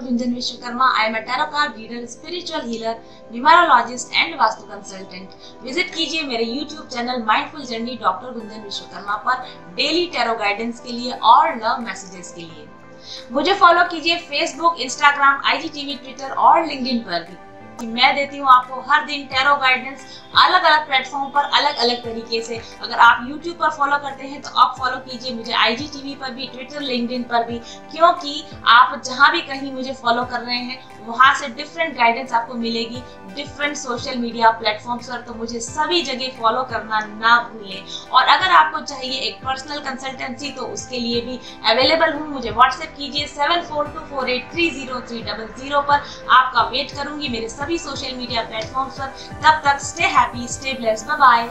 Gunjan Vishwakarma. I am a tarot card reader, spiritual healer, numerologist and vastu consultant. Visit कीजिए मेरे YouTube channel mindful journey doctor Gunjan Vishwakarma पर daily tarot guidance के लिए और love messages के लिए। मुझे फॉलो कीजिए फेसबुक, इंस्टाग्राम, IGTV, ट्विटर और लिंक्डइन पर भी। मैं देती हूँ आपको हर दिन टैरो गाइडेंस अलग अलग प्लेटफॉर्म पर अलग अलग तरीके से। अगर आप YouTube पर फॉलो करते हैं तो आप फॉलो कीजिए मुझे IGTV पर भी, ट्विटर, लिंक्डइन पर भी, क्योंकि आप जहाँ भी कहीं मुझे फॉलो कर रहे हैं वहां से डिफरेंट गाइडेंस आपको मिलेगी डिफरेंट सोशल मीडिया प्लेटफॉर्म्स पर। तो मुझे सभी जगह फॉलो करना ना भूलें। और अगर आपको चाहिए एक पर्सनल कंसल्टेंसी तो उसके लिए भी अवेलेबल हूँ। मुझे व्हाट्सएप कीजिए 7424830300 पर। आपका वेट करूंगी मेरे सभी सोशल मीडिया प्लेटफॉर्म्स पर। तब तक stay happy, stay blessed, bye bye.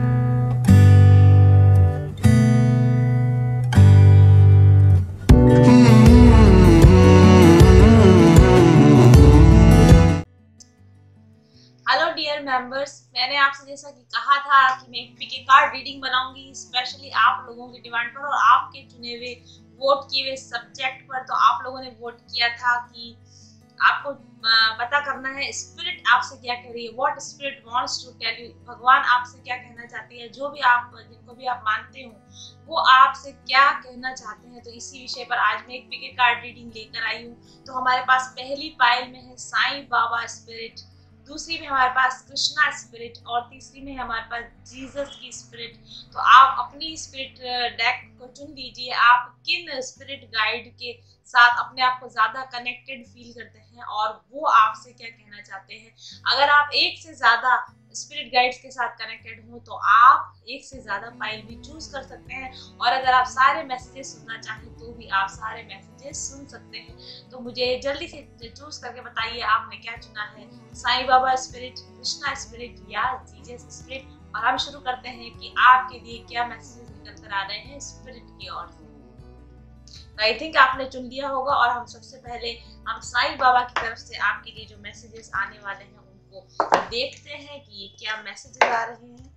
Hello dear members, मैंने आपसे जैसा कि कहा था कि मैं एक पिके कार्ड रीडिंग बनाऊंगी स्पेशली आप लोगों की डिमांड पर और आपके चुने हुए वोट किए हुए सब्जेक्ट पर। तो आप लोगों ने वोट किया था कि आपको पता करना है स्पिरिट आपसे क्या कह रही है, what spirit wants to tell you, भगवान आपसे क्या कहना चाहती है, जो भी आप जिनको भी आप मानते हो वो आपसे क्या कहना चाहते हैं। तो इसी विषय पर आज मैं एक पिके कार्ड रीडिंग लेकर आई हूँ। तो हमारे पास पहली पाइल में है साईं बाबा स्पिरिट, दूसरी में हमारे पास कृष्णा स्पिरिट और तीसरी में हमारे पास जीसस की स्पिरिट। तो आप अपनी स्पिरिट डेक को चुन लीजिए। आप किन स्पिरिट गाइड के साथ अपने आप को ज्यादा कनेक्टेड फील करते हैं और वो आपसे क्या कहना चाहते हैं। अगर आप एक से ज्यादा स्पिरिट गाइड्स के साथ कनेक्टेड हो तो आप एक से ज्यादा फाइल भी चूज कर सकते हैं। और अगर आप सारे मैसेजेस सुनना चाहें तो भी आप सारे मैसेजेस सुन सकते हैं। तो मुझे जल्दी से चूज करके बताइए आपने क्या चुना है, साईं बाबा स्पिरिट, कृष्णा स्पिरिट या जीसस स्पिरिट। और हम शुरू करते हैं कि आपके लिए क्या मैसेजेस निकल कर आ रहे हैं स्पिरिट की ओर से। आई थिंक आपने चुन लिया होगा और हम सबसे पहले हम साईं बाबा की तरफ से आपके लिए जो मैसेजेस आने वाले हैं उनको देखते हैं कि ये क्या मैसेजेस आ रहे हैं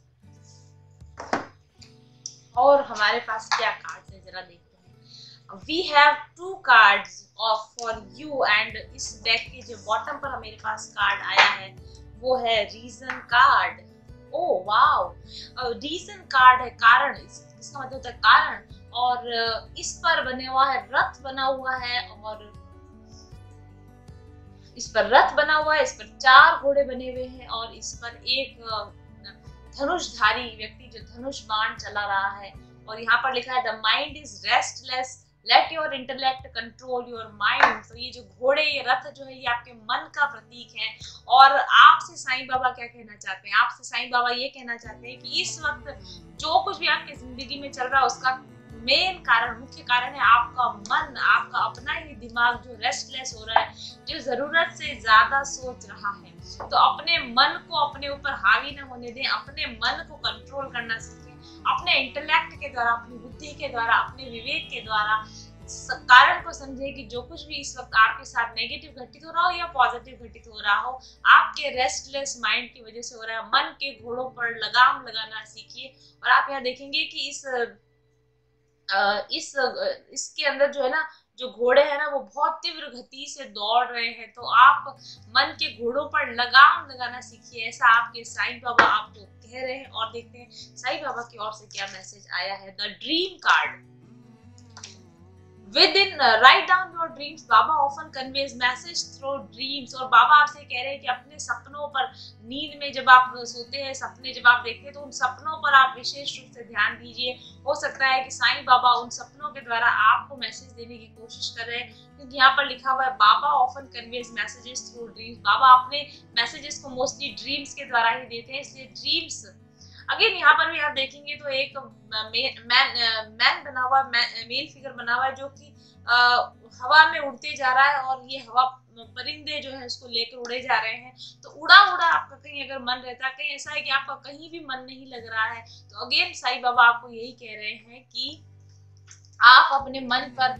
और हमारे पास क्या कार्ड्स है, जरा देखते हैं। We have 2 cards of for you and इस डेक के जो बॉटम पर मेरे पास कार्ड आया है वो है reason card. Oh wow, reason card है, कारण, इसका मतलब होता है कारण। और इस पर बने हुआ है रथ बना हुआ है और इस पर रथ बना हुआ है, इस पर 4 घोड़े बने हुए हैं और इस पर एक धनुषधारी व्यक्ति जो धनुष बाण चला रहा है। और यहाँ पर लिखा है the mind is restless, let your intellect control your mind. तो ये जो घोड़े, ये रथ जो है ये आपके मन का प्रतीक है। और आपसे साईं बाबा क्या कहना चाहते हैं, आपसे साईं बाबा ये कहना चाहते हैं कि इस वक्त जो कुछ भी आपकी जिंदगी में चल रहा है उसका मेन कारण, मुख्य कारण है आपका मन, आपका अपना ही दिमाग जो रेस्टलेस हो रहा है, जो जरूरत से ज्यादा सोच रहा है। तो अपने मन को अपने ऊपर हावी ना होने दें, अपने मन को कंट्रोल करना सीखें, अपने इंटेलेक्ट के द्वारा, अपनी बुद्धि के द्वारा, अपने विवेक के द्वारा कारण को समझे कि जो कुछ भी इस वक्त आपके साथ नेगेटिव घटित हो रहा हो या पॉजिटिव घटित हो रहा हो, आपके रेस्टलेस माइंड की वजह से हो रहा है। मन के घोड़ों पर लगाम लगाना सीखिए। और आप यहाँ देखेंगे कि इसके अंदर जो है ना, जो घोड़े हैं ना वो बहुत तीव्र गति से दौड़ रहे हैं। तो आप मन के घोड़ों पर लगाम लगाना सीखिए, ऐसा आपके साईं बाबा आपको कह रहे हैं। और देखते हैं साईं बाबा की ओर से क्या मैसेज आया है। The dream card, within write down your dreams, Baba often conveys message through dreams। और बाबा आपसे कह रहे हैं कि अपने सपनों पर, नींद में जब आप सोते हैं, सपने जब आप देखते हैं तो उन सपनों पर आप विशेष रूप से ध्यान दीजिए। हो सकता है कि साईं बाबा उन सपनों के द्वारा आपको मैसेज देने की कोशिश कर रहे हैं, क्योंकि यहाँ पर लिखा हुआ है बाबा often conveys messages through dreams. बाबा अपने मैसेजेस को मोस्टली ड्रीम्स के द्वारा ही देते हैं, इसलिए ड्रीम्स। अगेन यहाँ पर भी आप देखेंगे तो एक मैन बना हुआ, मेल फिगर बना हुआ है जो कि हवा में उड़ते जा रहा है और ये हवा परिंदे जो है उसको लेकर उड़े जा रहे हैं। तो उड़ा उड़ा आपका कहीं अगर मन रहता है, कहीं ऐसा है कि आपका कहीं भी मन नहीं लग रहा है, तो अगेन साईं बाबा आपको यही कह रहे हैं कि आप अपने मन पर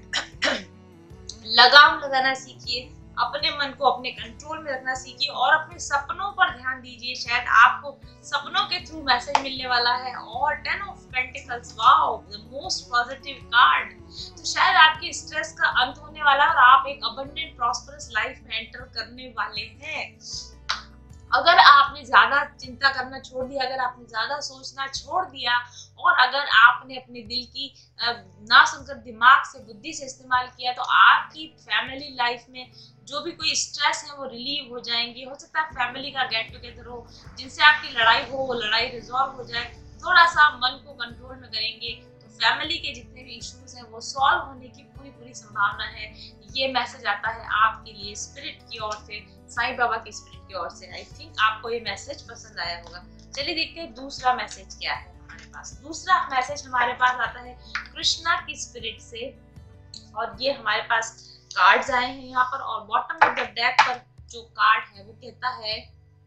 लगाम लगाना सीखिए, अपने मन को अपने कंट्रोल में रखना सीखिए और अपने सपनों पर ध्यान दीजिए। शायद आपको सपनों के थ्रू मैसेज मिलने वाला है। और 10 of pentacles, wow, the most positive card. तो शायद आपके स्ट्रेस का अंत होने होने वाला है और आप एक अबंडेंट प्रॉस्परस लाइफ में एंटर करने वाले हैं। अगर आपने ज्यादा चिंता करना छोड़ दिया, अगर आपने ज्यादा सोचना छोड़ दिया और अगर आपने अपने दिल की ना सुनकर दिमाग से, बुद्धि से इस्तेमाल किया, तो आपकी फैमिली लाइफ में जो भी कोई स्ट्रेस है वो रिलीव हो जाएंगे। हो सकता है फैमिली का गेट टुगेदर हो, जिनसे आपकी लड़ाई हो, वो लड़ाई रिजॉल्व हो जाए। थोड़ा सा मन को कंट्रोल में करेंगे तो फैमिली के जितने भी इश्यूज हैं वो सॉल्व होने की पूरी संभावना है। ये मैसेज आता है आपके लिए स्पिरिट की ओर से, साईं बाबा की स्पिरिट की ओर से। आई थिंक आपको ये मैसेज पसंद आया होगा। चलिए देखते हैं दूसरा मैसेज क्या है हमारे पास। दूसरा मैसेज हमारे पास आता है कृष्णा की स्पिरिट से, और ये हमारे पास कार्ड्स आए हैं यहाँ पर, और बॉटम ऑफ द डेक पर जो कार्ड है वो कहता है,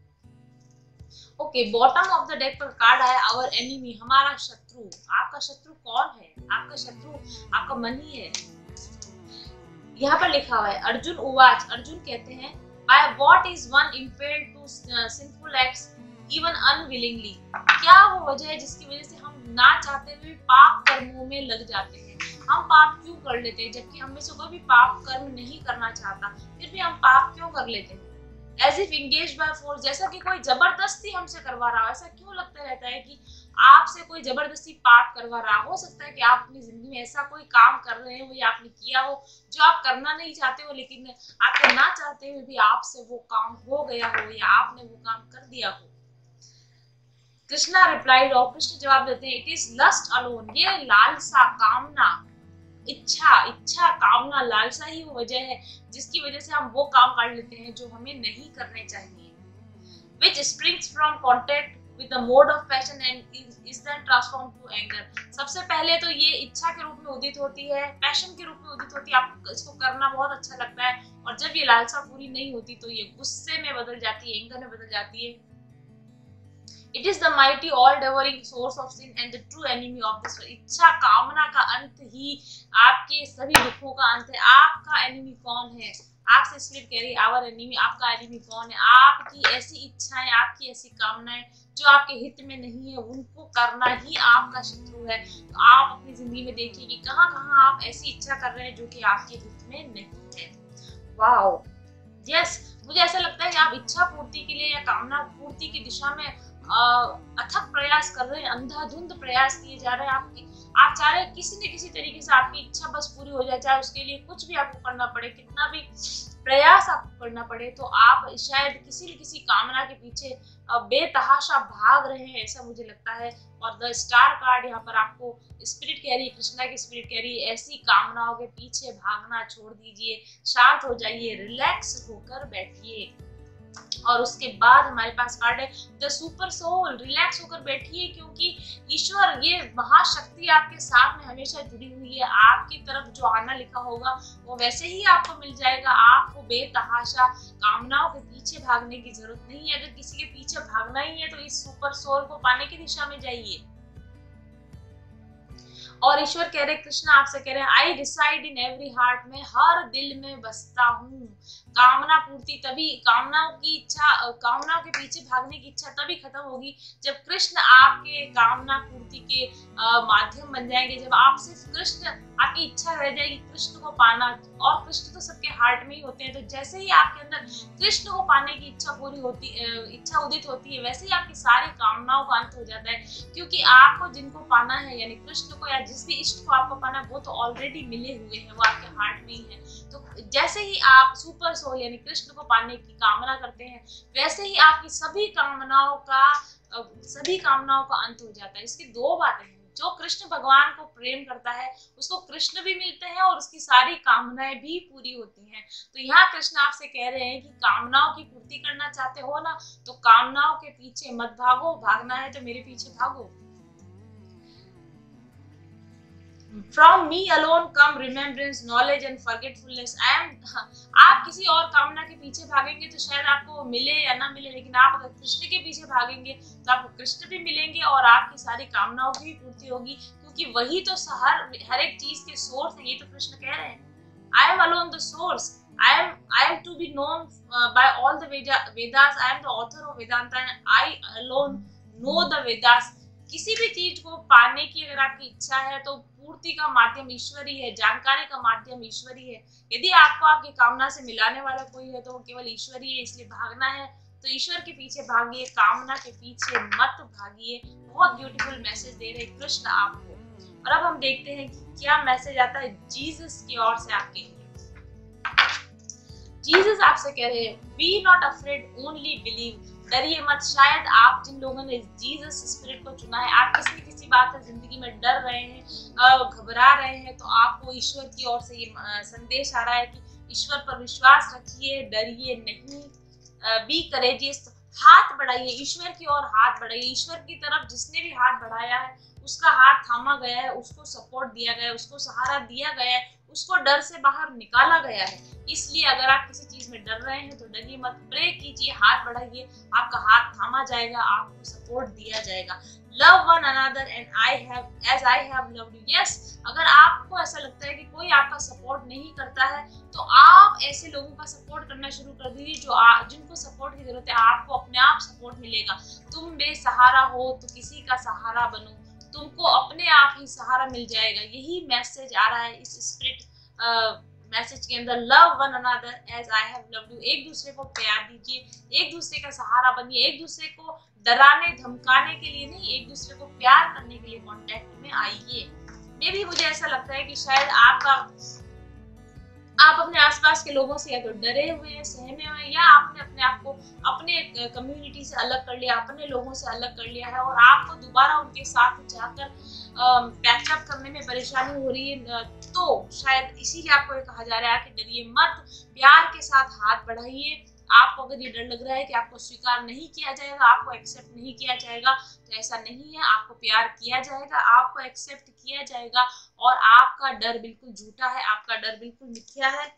okay, bottom of the deck पर कार्ड आया आवर एनिमी, हमारा शत्रु। आपका शत्रु कौन है? आपका शत्रु आपका मन ही है। यहाँ पर लिखा हुआ है अर्जुन उवाच, अर्जुन कहते हैं, by what is one impelled to sinful acts even unwillingly, क्या वो वजह है जिसकी वजह से हम ना चाहते हुए पाप कर्मों में लग जाते हैं? हम पाप क्यों कर लेते हैं जबकि हम में से कोई भी पाप कर्म नहीं करना चाहता, फिर भी हम पाप क्यों कर लेते हैं? As if engage by force, जैसा कि कोई जबरदस्ती हमसे करवा रहा है। ऐसा क्यों लगता रहता है कि आपसे कोई जबरदस्ती पाप करवा रहा? हो सकता है कि आप अपनी जिंदगी में ऐसा कोई काम कर रहे हो या आपने किया हो जो आप करना नहीं चाहते हो, लेकिन आप करना चाहते हुए भी आपसे वो काम हो गया हो या आपने वो काम कर दिया हो। कृष्णा रिप्लाइड, और कृष्ण जवाब देते हैं, इट इज लस्ट अलोन, ये लालसा, कामना, इच्छा, कामना, लालसा ही वो वजह है जिसकी वजह से हम वो काम कर लेते हैं जो हमें नहीं करने चाहिए। Which springs from contact with the mode of passion and is then transformed to anger. सबसे पहले तो ये इच्छा के रूप में उदित होती है, पैशन के रूप में उदित होती है, आपको इसको करना बहुत अच्छा लगता है, और जब ये लालसा पूरी नहीं होती तो ये गुस्से में बदल जाती है, एंगर में बदल जाती है। It is the mighty all-devouring source of sin and the true enemy of this world. इच्छा, कामना का अंत ही आपके सभी दुखों का अंत है। आपका एनिमी कौन है? आपसे स्पिरिट कह रही है, आवर एनिमी, आपका एनिमी कौन है? आपकी ऐसी इच्छाएं, आपकी ऐसी कामनाएं जो आपके हित में नहीं है, उनको करना ही आपका शत्रु है। तो आप अपनी जिंदगी में देखिए कि कहाँ कहाँ आप ऐसी इच्छा कर रहे हैं जो कि आपके हित में नहीं है। वाओ, यस, मुझे ऐसा लगता है कि आप इच्छा पूर्ति के लिए या कामना पूर्ति की दिशा में अथक प्रयास कर रहे हैं, अंधाधुंध प्रयास किए जा रहे हैं। आप चाह रहे हैं किसी न किसी तरीके से आपकी इच्छा बस पूरी हो जाए, चाहे उसके लिए कुछ भी आपको करना पड़े, कितना भी प्रयास आपको करना पड़े, तो आप शायद किसी न किसी कामना के पीछे बेतहाशा भाग रहे हैं, ऐसा मुझे लगता है। और द स्टार कार्ड यहाँ पर आपको स्पिरिट कह रही है, कृष्णा की स्पिरिट कह रही है, ऐसी कामनाओं के पीछे भागना छोड़ दीजिए, शांत हो जाइए, रिलैक्स होकर बैठिए। और उसके बाद हमारे पास कार्ड है द सुपर सोल, रिलैक्स होकर बैठिए, क्योंकि ईश्वर, ये महाशक्ति आपके साथ में हमेशा जुड़ी हुई है। आपकी तरफ जो आना लिखा होगा वो वैसे ही आपको मिल जाएगा। आपको बेतहाशा कामनाओं के पीछे भागने की जरूरत नहीं है। अगर किसी के पीछे भागना ही है तो इस सुपर सोल को पाने की दिशा में जाइए। और ईश्वर कह रहे, कृष्णा आपसे कह रहे हैं, I decide in every heart, में हर दिल में बसता हूँ। कामना पूर्ति तभी, कामनाओं की इच्छा, कामनाओं के पीछे भागने की इच्छा तभी खत्म होगी जब कृष्ण आपके कामना पूर्ति के माध्यम बन जाएंगे। जब आप सिर्फ कृष्ण, आपकी इच्छा रह जाएगी कृष्ण को पाना, और कृष्ण तो सबके हार्ट में ही होते हैं। तो जैसे ही आपके अंदर कृष्ण को पाने की इच्छा पूरी होती, इच्छा उदित होती है, वैसे ही आपकी सारी कामनाओं का अंत हो जाता है। क्योंकि आपको जिनको पाना है, यानी कृष्ण को या जिस भी इष्ट को आपको पाना है, वो तो ऑलरेडी मिले हुए हैं, वो आपके हार्ट में ही है। तो जैसे ही आप सुपर सोल यानी कृष्ण को पाने की कामना करते हैं, वैसे ही आपकी सभी कामनाओं का अंत हो जाता है। इसकी दो बातें हैं, जो कृष्ण भगवान को प्रेम करता है उसको कृष्ण भी मिलते हैं और उसकी सारी कामनाएं भी पूरी होती हैं। तो यहाँ कृष्ण आपसे कह रहे हैं कि कामनाओं की पूर्ति करना चाहते हो ना, तो कामनाओं के पीछे मत भागो, भागना है तो मेरे पीछे भागो। From me alone come remembrance, knowledge and forgetfulness. आप किसी और कामना के पीछे भागेंगे तो शायद आपको मिले या ना मिले, लेकिन आप अगर कृष्ण के पीछे भागेंगे तो आपको कृष्ण भी मिलेंगे और आपकी सारी कामनाओं की भी पूर्ति होगी, क्योंकि वही तो हर एक चीज के सोर्स है। ये तो कृष्ण कह रहे हैं, I am alone the source. I am to be known by all the Vedas. I am the author of Vedanta and I alone know the Vedas. किसी भी चीज को पाने की अगर आपकी इच्छा है तो पूर्ति का माध्यम ईश्वर ही है, जानकारी का माध्यम ईश्वर ही है। यदि आपको आपकी कामना से मिलाने वाला कोई है तो वो केवल ईश्वर ही है, इसलिए भागना है तो ईश्वर के पीछे भागिए, कामना के पीछे मत भागिए। बहुत ब्यूटीफुल मैसेज दे रहे कृष्ण आपको। और अब हम देखते हैं कि क्या मैसेज आता है जीसस की ओर से आपके लिए। जीसस आपसे कह रहे हैं, be not afraid, only believe. डरिए मत। शायद आप जिन लोगों ने जीसस स्पिरिट को चुना है, आप किसी न किसी बात से जिंदगी में डर रहे हैं, घबरा रहे हैं, तो आपको ईश्वर की ओर से ये संदेश आ रहा है कि ईश्वर पर विश्वास रखिए, डरिए नहीं। Be courageous. हाथ बढ़ाइए, ईश्वर की ओर हाथ बढ़ाइए। ईश्वर की तरफ जिसने भी हाथ बढ़ाया है उसका हाथ थामा गया है, उसको सपोर्ट दिया गया है, उसको सहारा दिया गया है, उसको डर से बाहर निकाला गया है। इसलिए अगर आप किसी चीज में डर रहे हैं तो डरिए मत, प्रे कीजिए, हाथ बढ़ाइए, आपका हाथ थामा जाएगा, आपको सपोर्ट दिया जाएगा। Love one another and as I have loved you. Yes, अगर आपको ऐसा लगता है कि कोई आपका सपोर्ट नहीं करता है तो आप ऐसे लोगों का सपोर्ट करना शुरू कर दीजिए जिनको सपोर्ट की जरूरत है। आपको अपने आप सपोर्ट मिलेगा। तुम बेसहारा हो तो किसी का सहारा बनो, तुमको अपने आप ही सहारा मिल जाएगा। यही मैसेज आ रहा है इस स्पिरिट मैसेज के अंदर। Love one another as I have loved you. एक दूसरे को प्यार दीजिए, एक दूसरे का सहारा बनिए, एक दूसरे को डराने धमकाने के लिए नहीं, एक दूसरे को प्यार करने के लिए कांटेक्ट में आइए। मे भी मुझे ऐसा लगता है कि शायद आप अपने आसपास के लोगों से या तो डरे हुए हैं, सहमे हुए हैं, या आपने अपने आप को अपने कम्युनिटी से अलग कर लिया, अपने लोगों से अलग कर लिया है और आपको दोबारा उनके साथ जाकर पैचअप करने में परेशानी हो रही है। तो शायद इसीलिए आपको ये कहा जा रहा है कि डरिए मत, प्यार के साथ हाथ बढ़ाइए। आपको अगर ये डर लग रहा है कि आपको स्वीकार नहीं किया जाएगा, आपको एक्सेप्ट नहीं किया जाएगा, तो ऐसा नहीं है। आपको प्यार किया जाएगा, आपको एक्सेप्ट किया जाएगा और आपका डर बिल्कुल झूठा है, आपका डर बिल्कुल मिथ्या है।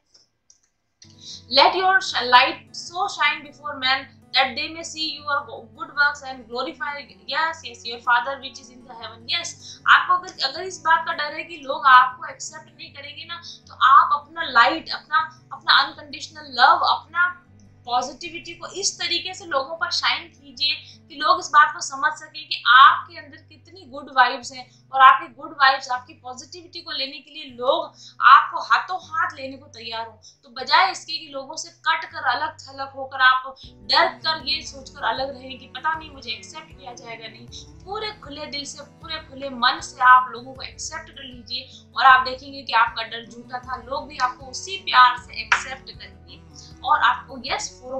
Let your light so shine before men that they may see your good works and glorify your Father which is in the heaven. Yes, आपको अगर इस बात का डर है कि लोग आपको एक्सेप्ट नहीं करेंगे ना, तो आप अपना लाइट, अपना अनकंडीशनल लव, अपना पॉजिटिविटी को इस तरीके से लोगों पर शाइन कीजिए कि लोग इस बात को समझ सके कि आपके अंदर कितनी गुड वाइब्स हैं और आपकी गुड वाइब्स, आपकी पॉजिटिविटी को लेने के लिए लोग आपको हाथों हाथ लेने को तैयार हो। तो बजाय इसके कि लोगों से कट कर अलग थलग होकर आप डर कर ये सोचकर अलग रहें कि पता नहीं मुझे एक्सेप्ट किया जाएगा नहीं, पूरे खुले दिल से, पूरे खुले मन से आप लोगों को एक्सेप्ट कर लीजिए और आप देखेंगे कि आपका डर झूठा था। लोग भी आपको उसी प्यार से एक्सेप्ट करेंगे और आपको फोर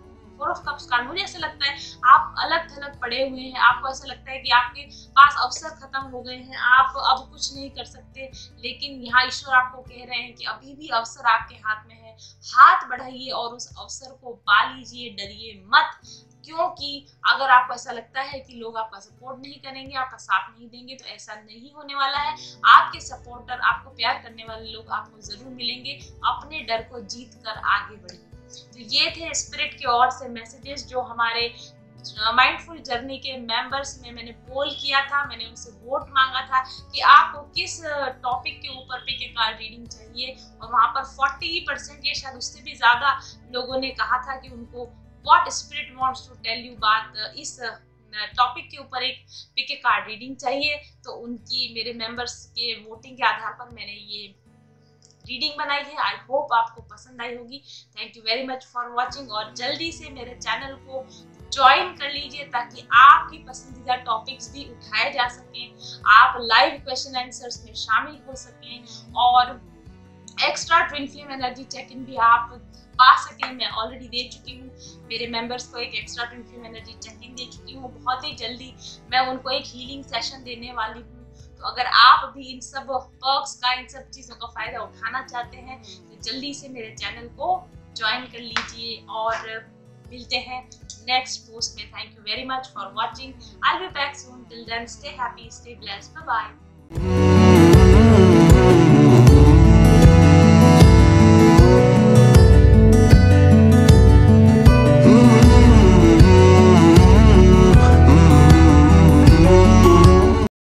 ऑफ कप्स कार्ड, मुझे ऐसा लगता है आप अलग थलग पड़े हुए हैं, आपको ऐसा लगता है कि आपके पास अवसर खत्म हो गए हैं, आप अब कुछ नहीं कर सकते, लेकिन यहाँ ईश्वर आपको कह रहे हैं कि अभी भी अवसर आपके हाथ में है। हाथ बढ़ाइए और उस अवसर को पा लीजिए, डरिए मत। क्योंकि अगर आपको ऐसा लगता है कि लोग आपका सपोर्ट नहीं करेंगे, आपका साथ नहीं देंगे, तो ऐसा नहीं होने वाला है। आपके सपोर्टर, आपको प्यार करने वाले लोग आपको जरूर मिलेंगे। अपने डर को जीत कर आगे बढ़िए। तो ये थे स्पिरिट की ओर से मैसेजेस जो हमारे माइंडफुल जर्नी के मेंबर्स में मैंने पोल किया था। मैंने उनसे वोट मांगा था कि आपको किस टॉपिक के ऊपर पिक ए कार्ड रीडिंग चाहिए, और वहां पर 40% या शायद उससे भी ज्यादा लोगों ने कहा था कि उनको what spirit wants to tell you बात, इस टॉपिक के ऊपर एक पिक ए कार्ड रीडिंग चाहिए। तो उनकी, मेरे मेंबर्स के वोटिंग के आधार पर मैंने ये रीडिंग बनाई है। आई होप आपको पसंद आई होगी। Thank you very much for watching, और जल्दी से मेरे चैनल को ज्वाइन कर लीजिए ताकि आपकी पसंदीदा टॉपिक्स भी उठाए जा सकें, आप लाइव क्वेश्चन आंसर्स में शामिल हो सकें और extra twin flame energy check in भी आप पा सकें। मैं ऑलरेडी दे चुकी हूँ, मेरे मेंबर्स को एक extra twin flame energy check in दे चुकी हूँ। बहुत ही जल्दी मैं उनको एक हीलिंग सेशन देने वाली हूँ। तो अगर आप भी इन सब पर्क्स का, इन सब चीज़ों का फायदा उठाना चाहते हैं तो जल्दी से मेरे चैनल को ज्वाइन कर लीजिए, और मिलते हैं नेक्स्ट पोस्ट में। Thank you very much for watching. I will be back soon. Till then stay happy, stay blessed, bye bye.